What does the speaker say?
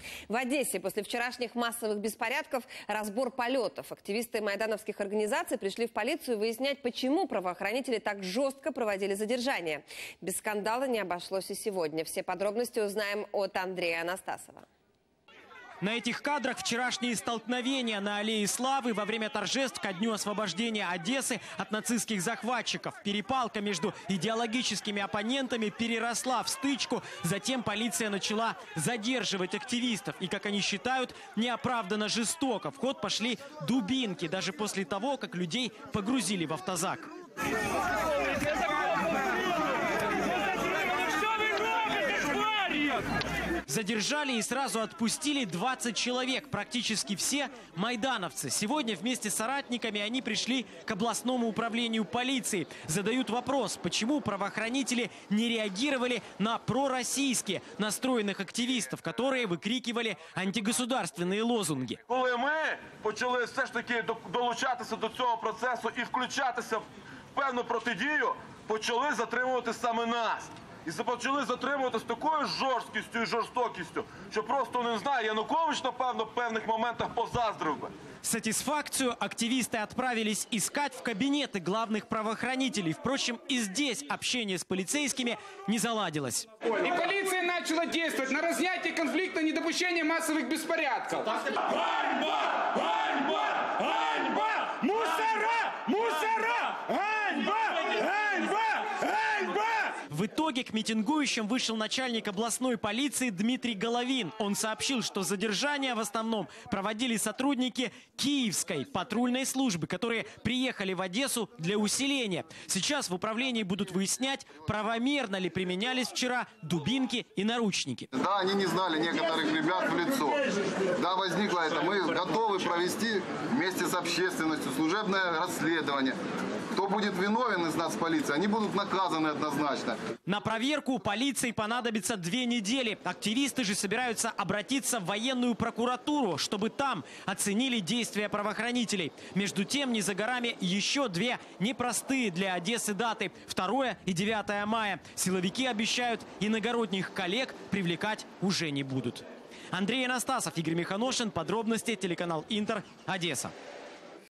В Одессе после вчерашних массовых беспорядков разбор полетов. Активисты майдановских организаций пришли в полицию выяснять, почему правоохранители так жестко проводили задержание. Без скандала не обошлось и сегодня. Все подробности узнаем от Андрея Анастасова. На этих кадрах вчерашние столкновения на Аллее Славы во время торжеств ко дню освобождения Одессы от нацистских захватчиков. Перепалка между идеологическими оппонентами переросла в стычку. Затем полиция начала задерживать активистов. И, как они считают, неоправданно жестоко. В ход пошли дубинки, даже после того, как людей погрузили в автозак. Задержали и сразу отпустили 20 человек, практически все майдановцы. Сегодня вместе с соратниками они пришли к областному управлению полиции. Задают вопрос, почему правоохранители не реагировали на пророссийски настроенных активистов, которые выкрикивали антигосударственные лозунги. Коли ми почали все ж таки долучатися до цього процесу і включатися в певну протидію, почали затримувати саме нас. І почали затримувати з такою жорсткістю і жорстокістю, що просто, не знаю, Янукович, напевно, в певних моментах позаздрив би. Сатисфакцию активисты отправились искать в кабинеты главных правоохранителей. Впрочем, и здесь общение с полицейскими не заладилось. И полиция начала действовать на разнятие конфликта, недопущение массовых беспорядков. Ганьба! Ганьба! Ганьба! Мусора! Мусора! Ганьба! Ганьба! Ганьба! В итоге к митингующим вышел начальник областной полиции Дмитрий Головин. Он сообщил, что задержания в основном проводили сотрудники Киевской патрульной службы, которые приехали в Одессу для усиления. Сейчас в управлении будут выяснять, правомерно ли применялись вчера дубинки и наручники. Да, они не знали некоторых ребят в лицо. Да, возникло это. Мы готовы провести вместе с общественностью служебное расследование. Кто будет виновен из нас полиции, они будут наказаны однозначно. На проверку полиции понадобится 2 недели. Активисты же собираются обратиться в военную прокуратуру, чтобы там оценили действия правоохранителей. Между тем, не за горами еще 2 непростые для Одессы даты. 2 и 9 мая. Силовики обещают, иногородних коллег привлекать уже не будут. Андрей Анастасов, Игорь Миханошин. Подробности телеканал Интер, Одесса.